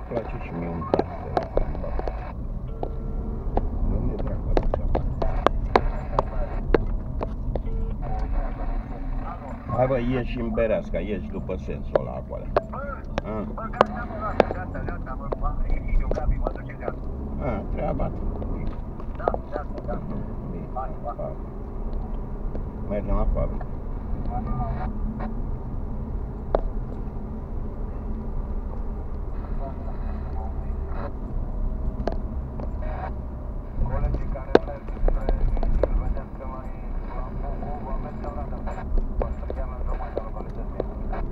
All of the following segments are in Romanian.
place și mie un taxer. Unde dracu atâția bani? Hai bă, ieși în Bereasca, ieși după sensul ăla acolo. Treaba ta. Mergem la fabrică. Colegii care merg spre Iubil, vedeți că mai la Bucu, vă mergem la dată. Vă strigăm în drumul de localității.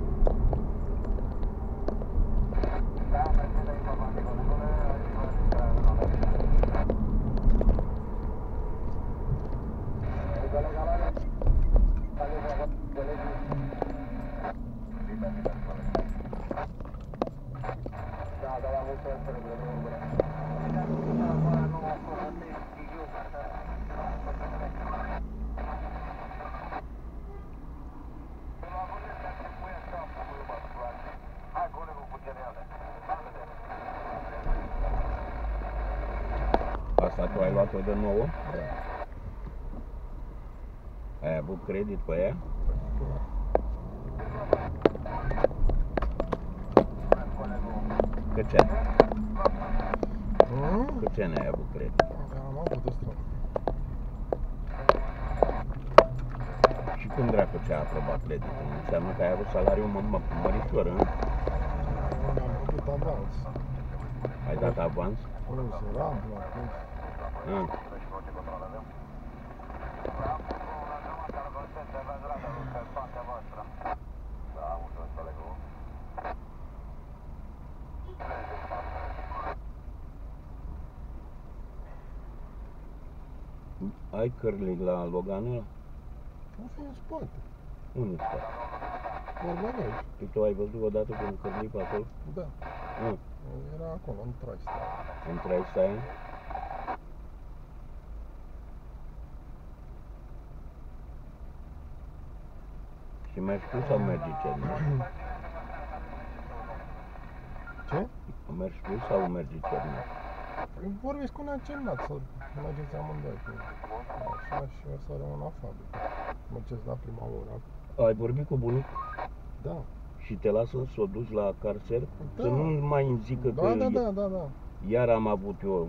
Da, mergeți de informații, colegule, aici vă distrag în oră. Asta tu ai luat-o de nouă? Da. Ai avut credit pe ea? Câți ani? Câți ani ai avut credit? Am avut destul. Și cum dracu ți-a aprobat creditul? Înseamnă că ai avut salariu măritor, nu? Am avut avans. Ai dat avans? Plus, rampla, plus. Ai curling la Loganul? Asta e în spate. Unde stă? Vorba noi. Tu ai văzut odată cu un curling pe acolo? Da. Era acolo, în Traista. În Traista aia? Și mergi tu sau mergi Cernea? Ce? Mergi tu sau mergi Cernea? Vorbesc cu neacernat să mergeți amândoi. Așa și o să rămân la fabrică. Mergeți la prima oră. Ai vorbit cu bunic? Da. Și te lasă să o duci la carcer? Da. Să nu mai îmi zică că Da. iar am avut eu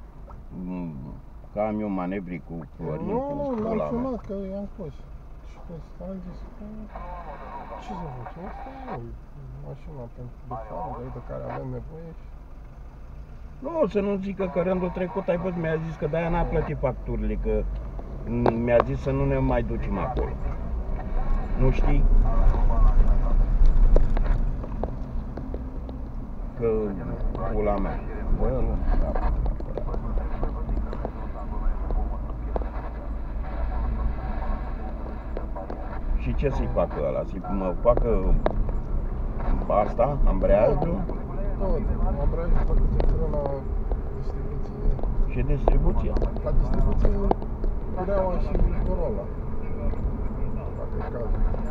că am eu manevri cu Florin. Nu, l-am sunat că i-am spus. Și că am zis că ce să facem? Asta e mașina de fabrică de care avem nevoie și... Nu, să nu zică că rândul trecut ai văzut, mi-a zis că de-aia n-a plătit facturile, că mi-a zis să nu ne mai ducem acolo. Nu știi? Că pula mea. Bă, nu. Și ce să-i facă ăla? Să-i mă facă asta, ambreiajul? Tot, ambreiajul facă centură la distribuție. Ce distribuție? La distribuție Cureaua și Corolla. Dacă e cazul.